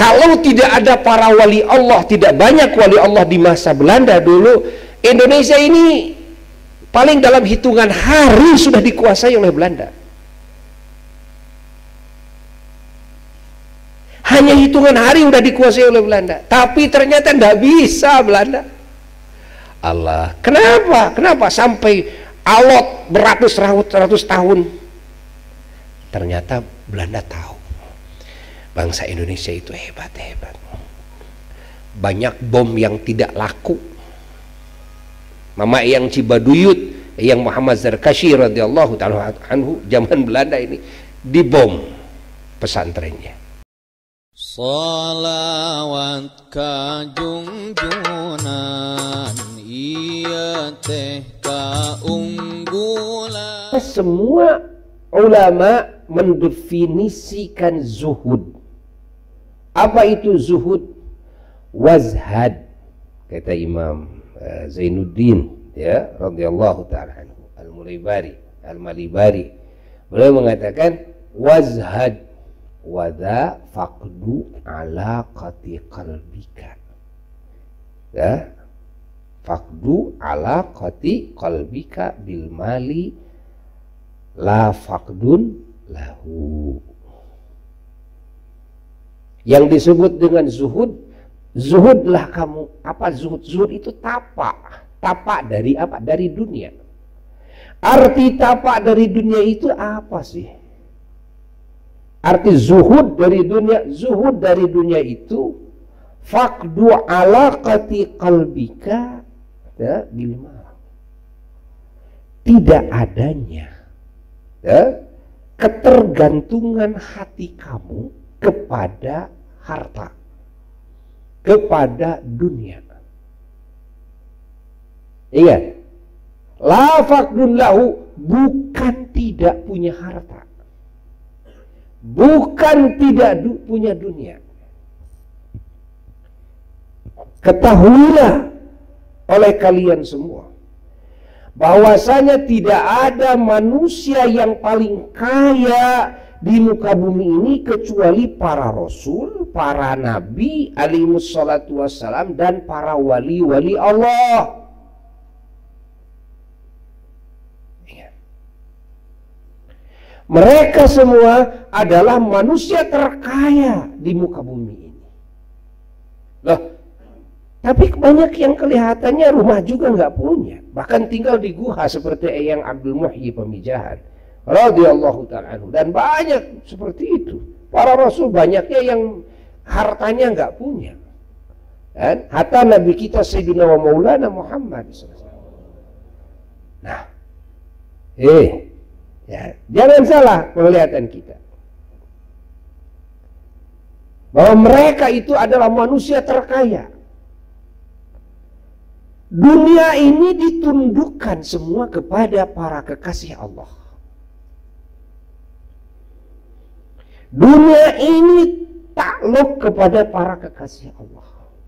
Kalau tidak ada para wali Allah, tidak banyak wali Allah di masa Belanda dulu, Indonesia ini paling dalam hitungan hari sudah dikuasai oleh Belanda. Hanya hitungan hari sudah dikuasai oleh Belanda. Tapi ternyata tidak bisa Belanda. Allah, kenapa sampai alot beratus-ratus tahun? Ternyata Belanda tahu bangsa Indonesia itu hebat. Banyak bom yang tidak laku. Mama yang Cibaduyut, yang Muhammad Zarkashi radhiyallahu ta'ala anhu, zaman Belanda ini dibom pesantrennya. Salawat kajungjunan iya teh kaunggulan. Semua ulama mendefinisikan zuhud. Apa itu zuhud? Wazhad, kata Imam Zainuddin ya radhiyallahu ta'ala anhu al-Malibari. Beliau mengatakan wazhad wada faqdu alaqati qalbika. Ya, faqdu alaqati qalbika bil mali la faqdun lahu. Yang disebut dengan zuhud, zuhudlah kamu. Apa zuhud? Zuhud itu tapak dari apa? Dari dunia. Arti tapak dari dunia itu apa sih? Arti zuhud dari dunia, zuhud dari dunia itu faqdu alaqati qalbika ya, bilma. Tidak adanya ya, ketergantungan hati kamu kepada harta, kepada dunia. Ingat, la faqdun lahu, bukan tidak punya harta, bukan tidak punya dunia. Ketahuilah oleh kalian semua bahwasanya tidak ada manusia yang paling kaya di muka bumi ini kecuali para rasul, para nabi alaihi salatu wassalam, dan para wali-wali Allah. Mereka semua adalah manusia terkaya di muka bumi ini. Loh, tapi banyak yang kelihatannya rumah juga nggak punya, bahkan tinggal di guha seperti Eyang Abdul Muhyi Pemijahan radhiyallahu ta'ala anhu, dan banyak seperti itu. Para rasul banyaknya yang hartanya nggak punya. Dan hatta Nabi kita Sayyidina wa Maulana Muhammad SAW. Nah, ya, jangan salah penglihatan kita bahwa mereka itu adalah manusia terkaya. Dunia ini ditundukkan semua kepada para kekasih Allah. Dunia ini takluk kepada para kekasih Allah.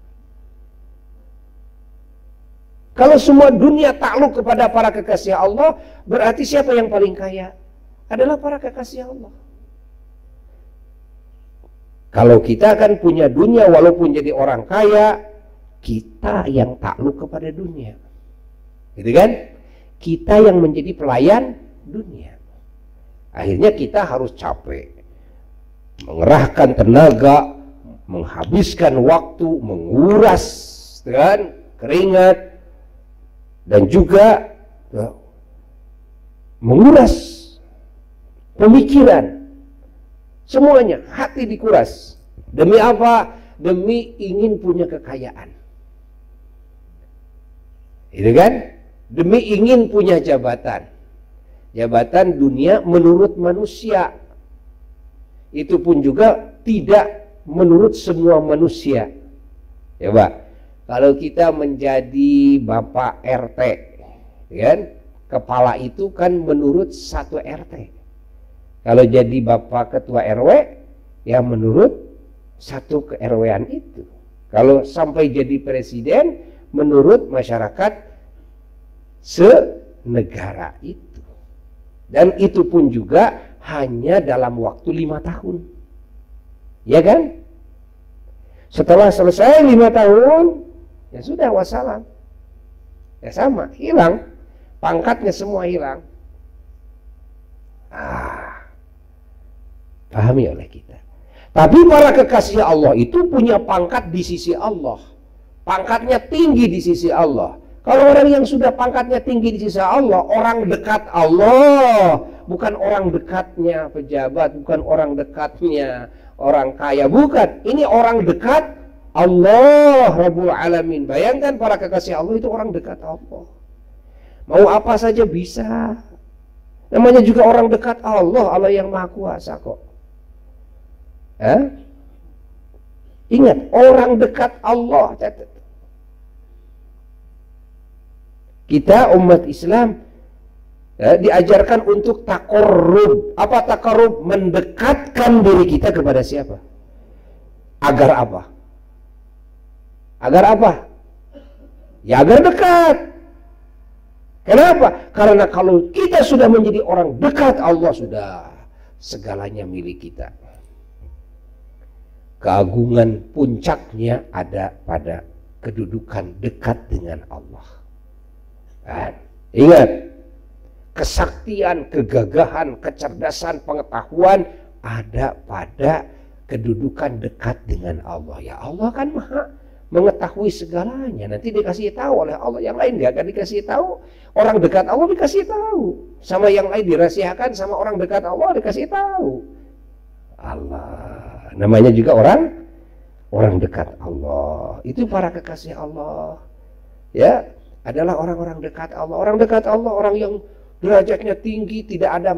Kalau semua dunia takluk kepada para kekasih Allah, berarti siapa yang paling kaya? Adalah para kekasih Allah. Kalau kita kan punya dunia, walaupun jadi orang kaya, kita yang takluk kepada dunia, gitu kan? Kita yang menjadi pelayan dunia. Akhirnya kita harus capek, mengerahkan tenaga, menghabiskan waktu, menguras kan keringat, dan juga menguras pemikiran, semuanya hati dikuras. Demi apa? Demi ingin punya kekayaan, itu kan? Demi ingin punya jabatan, jabatan dunia menurut manusia. Itu pun juga tidak menurut semua manusia. Ya Pak, kalau kita menjadi Bapak RT, kan, kepala itu kan menurut satu RT. Kalau jadi Bapak Ketua RW, ya menurut satu ke RW-an itu. Kalau sampai jadi presiden, menurut masyarakat senegara itu. Dan itu pun juga hanya dalam waktu 5 tahun. Ya kan? Setelah selesai 5 tahun, ya sudah wassalam. Ya sama, hilang. Pangkatnya semua hilang. Pahami oleh kita. Tapi para kekasih Allah itu punya pangkat di sisi Allah. Pangkatnya tinggi di sisi Allah. Kalau orang yang sudah pangkatnya tinggi di sisi Allah, orang dekat Allah, bukan orang dekatnya pejabat, bukan orang dekatnya orang kaya, bukan. Ini orang dekat Allah Rabbul Alamin. Bayangkan para kekasih Allah itu orang dekat Allah. Mau apa saja bisa. Namanya juga orang dekat Allah, Allah yang Maha Kuasa kok. Ingat, orang dekat Allah. Catat. Kita umat Islam diajarkan untuk takarrub. Apa takarrub? Mendekatkan diri kita kepada siapa? Agar apa? Agar apa? Ya agar dekat. Kenapa? Karena kalau kita sudah menjadi orang dekat Allah, sudah segalanya milik kita. Keagungan puncaknya ada pada kedudukan dekat dengan Allah. Dan ingat, kesaktian, kegagahan, kecerdasan, pengetahuan ada pada kedudukan dekat dengan Allah. Ya Allah kan Maha mengetahui segalanya. Nanti dikasih tahu oleh Allah, yang lain dia akan dikasih tahu. Orang dekat Allah dikasih tahu, sama yang lain dirahasiakan, sama orang dekat Allah dikasih tahu. Allah, namanya juga orang dekat Allah. Itu para kekasih Allah. Ya, adalah orang-orang dekat Allah. Orang dekat Allah, orang yang derajatnya tinggi, tidak ada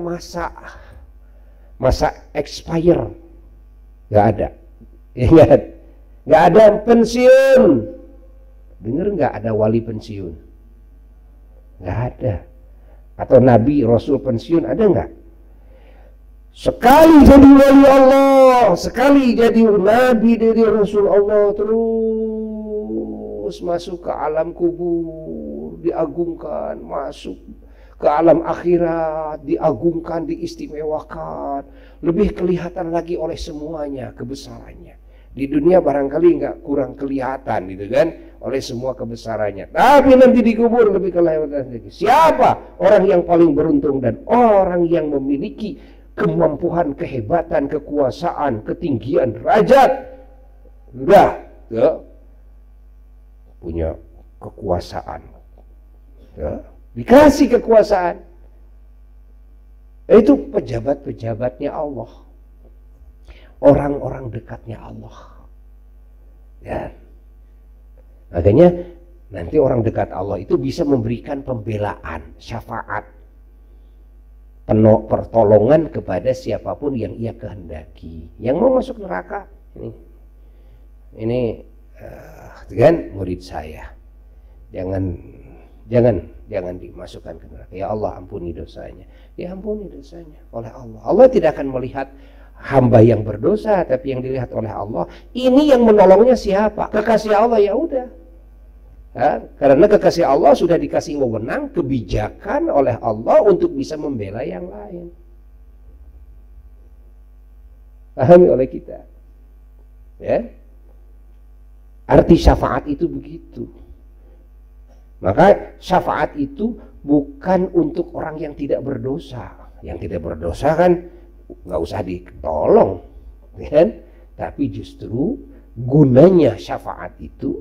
masa expire, nggak ada. Ingat, nggak ada pensiun. Dengar nggak ada wali pensiun? Nggak ada. Atau nabi rasul pensiun, ada nggak? Sekali jadi wali Allah, sekali jadi nabi dari rasul Allah, terus masuk ke alam kubur, diagungkan, masuk ke alam akhirat, diagungkan, diistimewakan, lebih kelihatan lagi oleh semuanya kebesarannya. Di dunia barangkali nggak kurang kelihatan gitu kan, oleh semua kebesarannya. Tapi nanti dikubur lebih kelihatan lagi. Siapa orang yang paling beruntung dan orang yang memiliki kemampuan, kehebatan, kekuasaan, ketinggian derajat, udah ya, punya kekuasaan, ya, dikasih kekuasaan. Itu pejabat-pejabatnya Allah, orang-orang dekatnya Allah. Ya, makanya nanti orang dekat Allah itu bisa memberikan pembelaan, syafaat, pertolongan kepada siapapun yang ia kehendaki. Yang mau masuk neraka, ini kan murid saya, jangan dimasukkan ke neraka. Ya Allah, ampuni dosanya. Diampuni dosanya oleh Allah. Allah tidak akan melihat hamba yang berdosa, tapi yang dilihat oleh Allah, ini yang menolongnya siapa? Kekasih Allah, ya udah. Ya, karena kekasih Allah sudah dikasih wewenang, kebijakan oleh Allah untuk bisa membela yang lain. Pahami oleh kita. Ya. Arti syafaat itu begitu. Maka syafaat itu bukan untuk orang yang tidak berdosa. Yang tidak berdosa kan nggak usah ditolong, kan? Tapi justru gunanya syafaat itu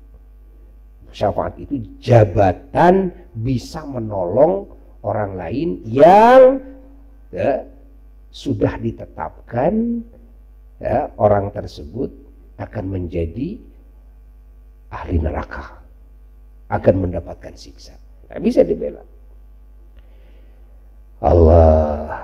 jabatan bisa menolong orang lain yang ya, sudah ditetapkan ya, orang tersebut akan menjadi ahli neraka, akan mendapatkan siksa. Nah, bisa dibela. Allah.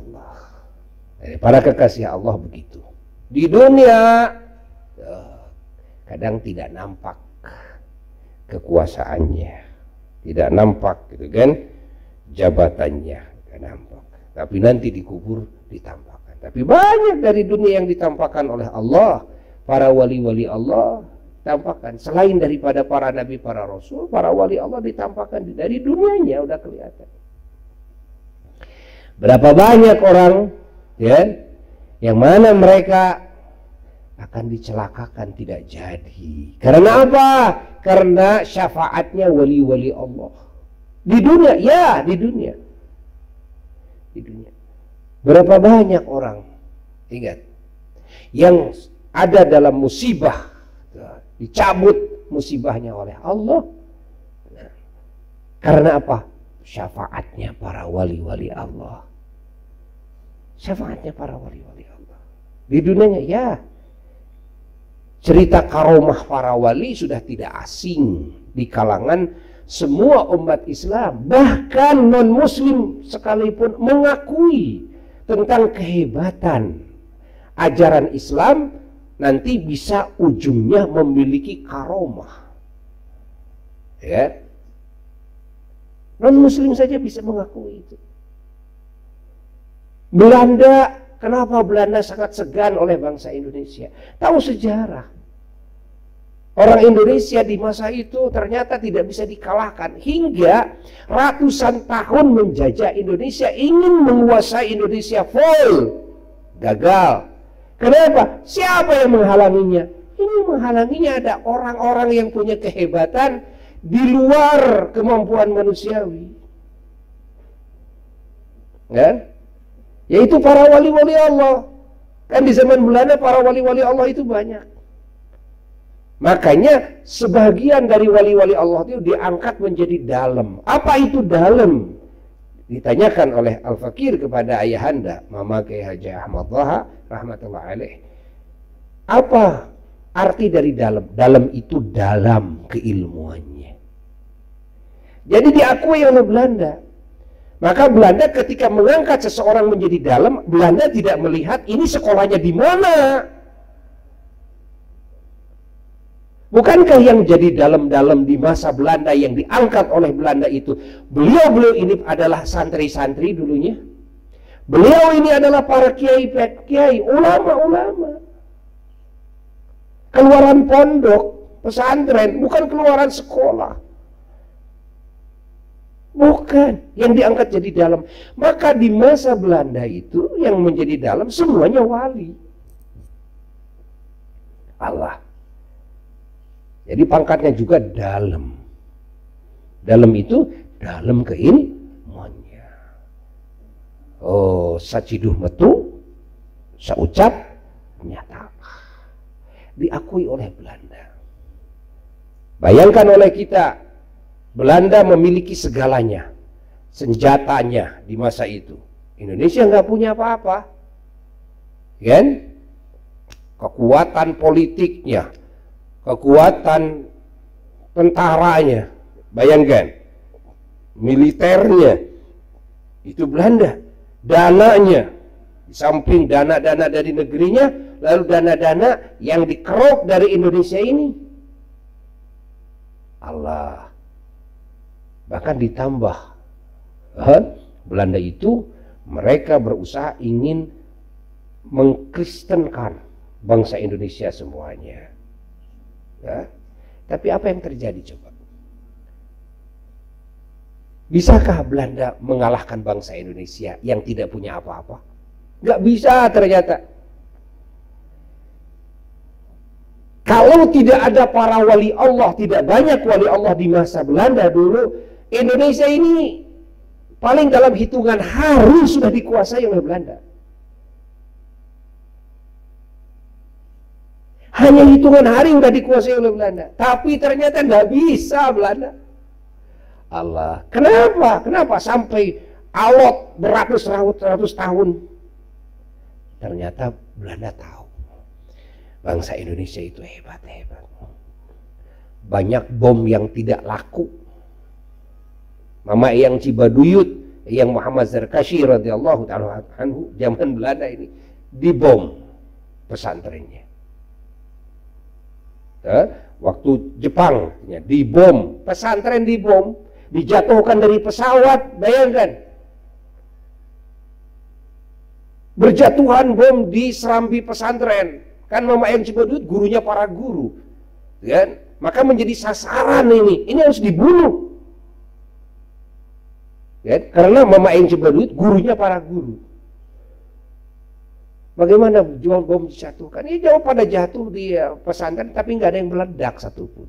Para kekasih Allah begitu. Di dunia kadang tidak nampak kekuasaannya, tidak nampak gitu kan, jabatannya tidak nampak, tapi nanti dikubur ditampakkan. Tapi banyak dari dunia yang ditampakkan oleh Allah, para wali-wali Allah tampakkan. Selain daripada para nabi, para rasul, para wali Allah ditampakkan dari dunianya udah kelihatan. Berapa banyak orang ya yang mana mereka akan dicelakakan, tidak jadi. Karena apa? Karena syafaatnya wali-wali Allah di dunia. Ya, di dunia. Di dunia. Berapa banyak orang, ingat, yang ada dalam musibah, dicabut musibahnya oleh Allah. Karena apa? Syafaatnya para wali-wali Allah. Syafaatnya para wali-wali Allah. Di dunianya, ya. Cerita karomah para wali sudah tidak asing di kalangan semua umat Islam. Bahkan non-muslim sekalipun mengakui tentang kehebatan ajaran Islam, nanti bisa ujungnya memiliki karomah. Ya. Non-muslim saja bisa mengakui itu. Belanda, kenapa Belanda sangat segan oleh bangsa Indonesia? Tahu sejarah. Orang Indonesia di masa itu ternyata tidak bisa dikalahkan. Hingga ratusan tahun menjajah Indonesia, ingin menguasai Indonesia full. Gagal. Kenapa? Siapa yang menghalanginya? Ini menghalanginya ada orang-orang yang punya kehebatan di luar kemampuan manusiawi. Kan? Yaitu para wali-wali Allah. Kan di zaman Belanda para wali-wali Allah itu banyak. Makanya sebagian dari wali-wali Allah itu diangkat menjadi dalam. Apa itu dalam? Ditanyakan oleh Al-Fakir kepada ayahanda Mama Kiai Haji Ahmad Taha rahmatullah alaih. Apa arti dari dalam? Dalam itu dalam keilmuannya. Jadi diakui oleh Belanda. Maka Belanda ketika mengangkat seseorang menjadi dalam, Belanda tidak melihat ini sekolahnya di mana. Bukankah yang jadi dalam-dalam di masa Belanda yang diangkat oleh Belanda itu, beliau-beliau ini adalah santri-santri dulunya. Beliau ini adalah para kiai-kiai, ulama-ulama. Keluaran pondok, pesantren, bukan keluaran sekolah. Bukan, yang diangkat jadi dalam. Maka di masa Belanda itu yang menjadi dalam semuanya wali Allah. Jadi pangkatnya juga dalam. Dalam itu dalam keilmuannya. Oh, saciduh metu, saucap nyata. Diakui oleh Belanda. Bayangkan oleh kita, Belanda memiliki segalanya, senjatanya di masa itu. Indonesia nggak punya apa-apa, kan? Kekuatan politiknya, kekuatan tentaranya, bayangkan, militernya, itu Belanda. Dananya, di samping dana-dana dari negerinya, lalu dana-dana yang dikerok dari Indonesia ini. Allah. Bahkan ditambah, Belanda itu mereka berusaha ingin mengkristenkan bangsa Indonesia semuanya. Ya. Tapi apa yang terjadi coba? Bisakah Belanda mengalahkan bangsa Indonesia yang tidak punya apa-apa? Nggak bisa ternyata. Kalau tidak ada para wali Allah, tidak banyak wali Allah di masa Belanda dulu, Indonesia ini paling dalam hitungan hari sudah dikuasai oleh Belanda. Hanya hitungan hari sudah dikuasai oleh Belanda. Tapi ternyata nggak bisa Belanda. Allah. Kenapa? Kenapa sampai alot beratus-ratus tahun? Ternyata Belanda tahu bangsa Indonesia itu hebat-hebat. Banyak bom yang tidak laku. Mama Eyang Cibaduyut, Eyang Muhammad Zarkashi radhiyallahu ta'ala anhu, zaman Belanda ini dibom pesantrennya. Waktu Jepang dibom, pesantren dibom, dijatuhkan dari pesawat, bayangkan. Berjatuhan bom di serambi pesantren. Kan Mama Eyang Cibaduyut gurunya para guru, kan? Maka menjadi sasaran ini harus dibunuh. Ya, karena Mama Eyang Cibaduyut gurunya para guru. Bagaimana jual bom dijatuhkan? Ini jauh pada jatuh di pesantren, tapi nggak ada yang meledak satupun.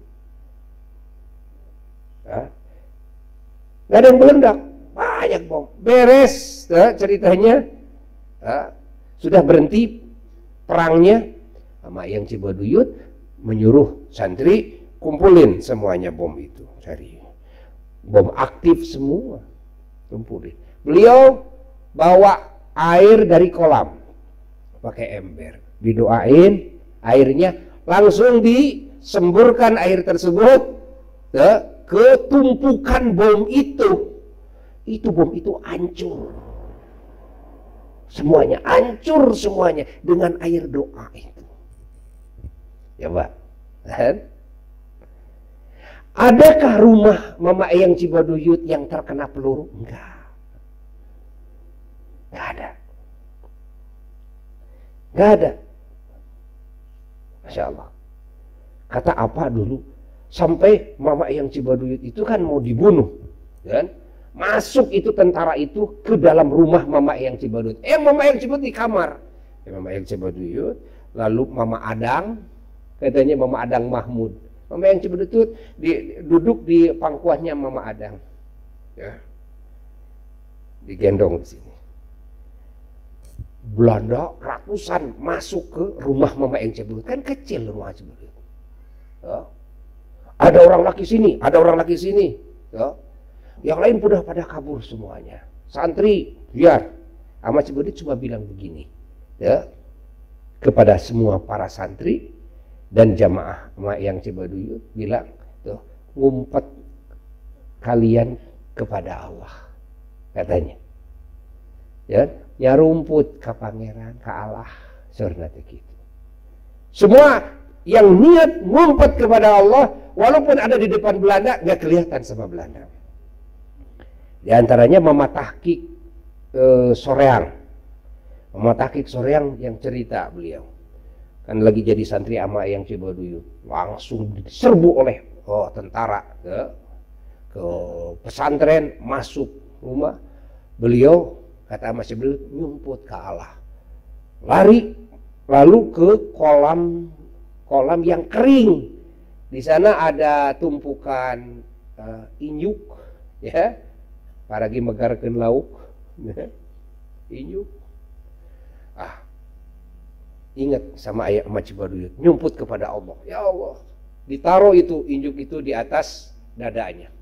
Nggak ada yang meledak, banyak bom. Beres ceritanya, sudah berhenti perangnya. Sama yang Cibaduyut menyuruh santri kumpulin semuanya bom itu, cari bom aktif semua, kumpulin. Beliau bawa air dari kolam pakai ember, didoain, airnya langsung disemburkan air tersebut ke tumpukan bom itu bom itu hancur semuanya, hancur semuanya dengan air doa itu. Ya Pak, adakah rumah Mama Eyang Cibaduyut yang terkena peluru? Enggak ada. Gak ada. Masya Allah. Kata apa dulu, sampai Mama Eyang Cibaduyut itu kan mau dibunuh, kan? Masuk itu tentara itu ke dalam rumah Mama Eyang Cibaduyut. Mama Eyang Cibaduyut di kamar. Mama Eyang Cibaduyut, lalu Mama Adang, katanya Mama Adang Mahmud. Mama Eyang Cibaduyut duduk di pangkuannya Mama Adang, ya, digendong di sini. Belanda ratusan masuk ke rumah Mama Eyang Cibaduyut, kan kecil rumah Cibaduyut. Ya. Ada orang laki sini, ada orang laki sini. Ya. Yang lain udah pada kabur semuanya. Santri biar. Ama Cibaduyut cuma bilang begini, ya, kepada semua para santri dan jamaah Mama Eyang Cibaduyut, bilang, tuh, ngumpet kalian kepada Allah, katanya. Ya, nyarumput ke pangeran, ke Allah, sebenarnya gitu. Semua yang niat ngumpet kepada Allah, walaupun ada di depan Belanda, nggak kelihatan sama Belanda. Di antaranya Mama Tahqiq Soreang. Mama Tahqiq Soreang yang cerita, beliau kan lagi jadi santri Ama Eyang Cibaduyut, langsung diserbu oleh tentara ke pesantren, masuk rumah. Beliau, kata Mas Cibaduyut, nyumput ke Allah, lari lalu ke kolam yang kering. Di sana ada tumpukan inyuk, ya, paragi megarkeun lauk, ya, inyuk. Ingat sama ayah Mas Cibaduyut, nyumput kepada Allah. Ya Allah, ditaruh itu inyuk itu di atas dadanya,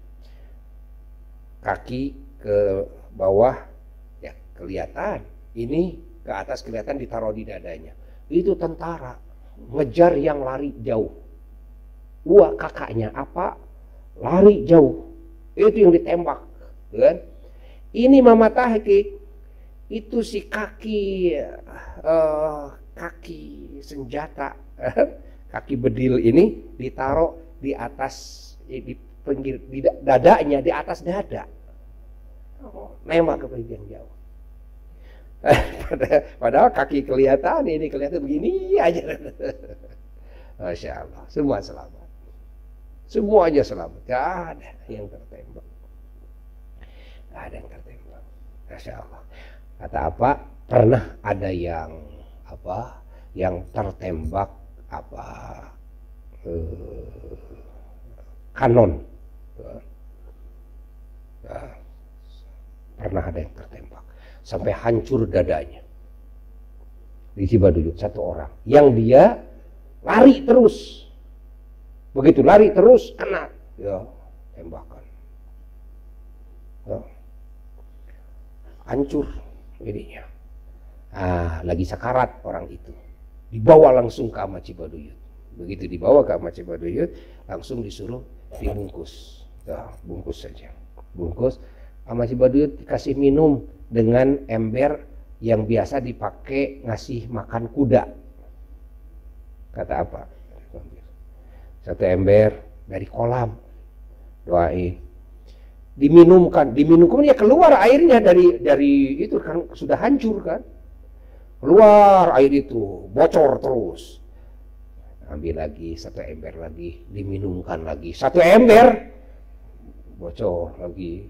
kaki ke bawah. Kelihatan, ini ke atas kelihatan, ditaruh di dadanya. Itu tentara ngejar yang lari jauh. Kakaknya apa? Lari jauh. Itu yang ditembak, kan? Ini Mama Tahqiq itu si kaki senjata, kaki bedil ini ditaruh di atas, di pinggir, di dadanya, di atas dada. Nembak ke bagian jauh. Padahal kaki kelihatan, ini kelihatan begini aja. Masya Allah, semua selamat, semuanya selamat, gak ada yang tertembak, gak ada yang tertembak. Masya Allah. Kata apa, pernah ada yang tertembak kanon, pernah ada yang tertembak sampai hancur dadanya di Cibaduyut, satu orang yang dia lari terus, begitu lari terus kena tembakan, hancur ininya. Lagi sakarat orang itu, dibawa langsung ke Ama Cibaduyut. Begitu dibawa ke Ama Cibaduyut, langsung disuruh dibungkus, bungkus saja, bungkus. Ama Cibaduyut dikasih minum dengan ember yang biasa dipakai ngasih makan kuda. Kata apa? Satu ember dari kolam, doain, diminumkan ya, keluar airnya dari itu kan sudah hancur kan, keluar air itu, bocor terus. Ambil lagi satu ember lagi, diminumkan lagi, satu ember bocor lagi,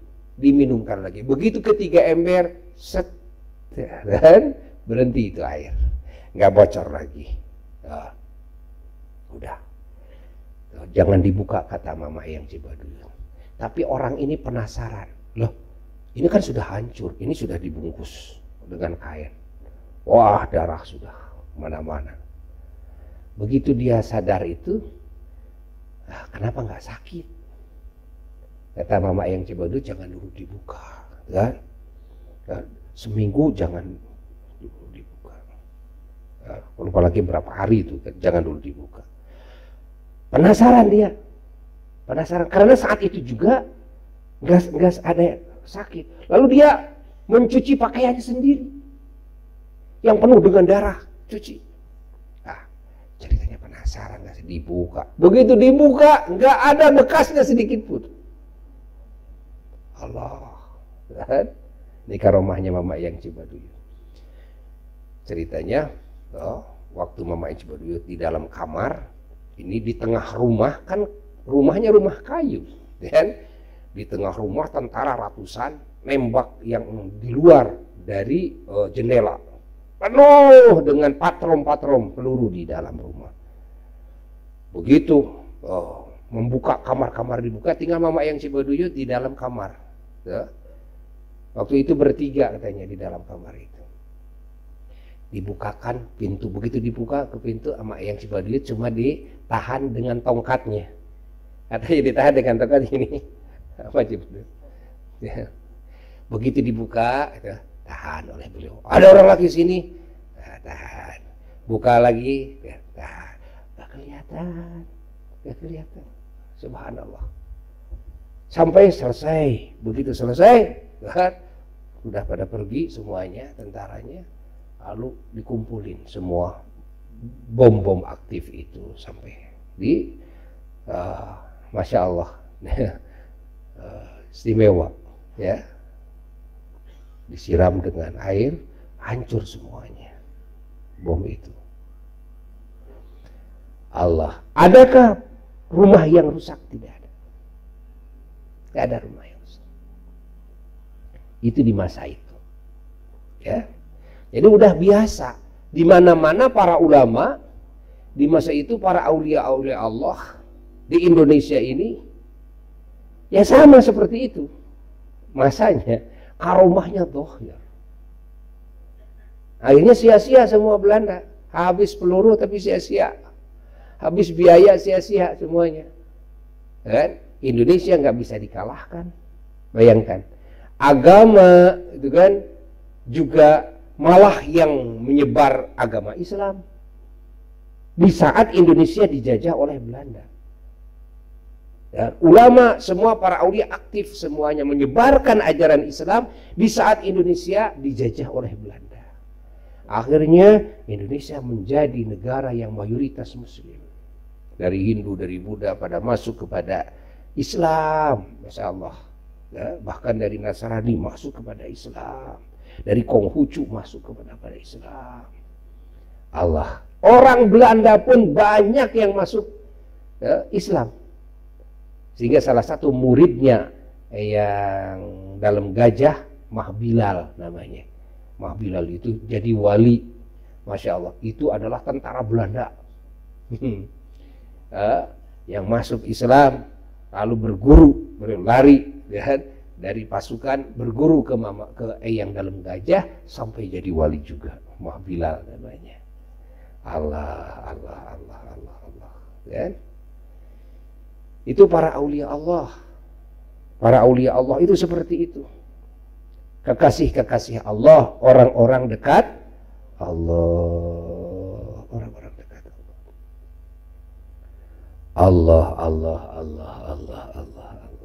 diminumkan lagi. Begitu ketiga ember, set, dan berhenti itu air. nggak bocor lagi. Nah, udah, jangan dibuka kata Mama Eyang Cibaduyut. Tapi orang ini penasaran, loh ini kan sudah hancur, ini sudah dibungkus dengan kain. Wah, darah sudah mana-mana. Begitu dia sadar itu, kenapa nggak sakit? Kata Mama Eyang Cibaduyut, jangan dulu dibuka, kan? Seminggu jangan dulu dibuka. Apalagi berapa hari itu, kan? Jangan dulu dibuka. Penasaran dia, penasaran karena saat itu juga nggak ada sakit. Lalu dia mencuci pakaiannya sendiri yang penuh dengan darah, cuci. Ceritanya penasaran, nggak sih, dibuka. Begitu dibuka, nggak ada bekasnya sedikit pun. Allah, ini karomahnya Mama Eyang Cibaduyut. Ceritanya, waktu Mama Eyang Cibaduyut di dalam kamar, ini di tengah rumah, kan rumahnya rumah kayu, dan di tengah rumah tentara ratusan nembak yang di luar dari jendela, penuh dengan patrom-patrom peluru di dalam rumah. Begitu membuka kamar-kamar dibuka, tinggal Mama Eyang Cibaduyut di dalam kamar. Waktu itu bertiga katanya di dalam kamar itu. Dibukakan pintu, begitu dibuka ke pintu, Mama Eyang Cibaduyut cuma ditahan dengan tongkatnya. Katanya ditahan dengan tongkat ini. Apa Cibaduyut? Ya. Begitu dibuka, tahan oleh beliau. Ada orang lagi sini, tahan. Buka lagi, tahan. Gak kelihatan, gak kelihatan. Subhanallah. Sampai selesai. Begitu selesai, udah pada pergi semuanya, tentaranya. Lalu dikumpulin semua bom-bom aktif itu sampai di, Masya Allah, istimewa, ya. Disiram dengan air, hancur semuanya bom itu. Allah, adakah rumah yang rusak? Tidak ada. Tidak ada rumah yang rusak. Itu di masa itu, ya. Jadi udah biasa di mana-mana para ulama di masa itu, para aulia-aulia Allah di Indonesia ini ya sama seperti itu masanya. Karomahnya dohir. Akhirnya sia-sia semua Belanda. Habis peluru tapi sia-sia. Habis biaya sia-sia semuanya. Kan? Indonesia nggak bisa dikalahkan. Bayangkan. Agama itu kan juga malah yang menyebar agama Islam. Di saat Indonesia dijajah oleh Belanda. Dan ulama semua, para aulia aktif semuanya menyebarkan ajaran Islam di saat Indonesia dijajah oleh Belanda. Akhirnya Indonesia menjadi negara yang mayoritas Muslim. Dari Hindu, dari Buddha pada masuk kepada Islam, Masya Allah. Ya, bahkan dari Nasrani masuk kepada Islam, dari Konghucu masuk kepada Islam. Allah, orang Belanda pun banyak yang masuk Islam. Sehingga salah satu muridnya yang dalam gajah, Mah Bilal namanya. Mah Bilal itu jadi wali. Masya Allah, itu adalah tentara Belanda. Yang masuk Islam, lalu berguru, berlari ya, dari pasukan, berguru ke Eyang dalam gajah, sampai jadi wali juga. Mah Bilal namanya. Allah, Allah, Allah, Allah, Allah. Ya. Itu para aulia Allah. Para aulia Allah itu seperti itu. Kekasih-kekasih Allah, orang-orang dekat Allah. Orang-orang dekat Allah. Allah, Allah, Allah, Allah, Allah, Allah.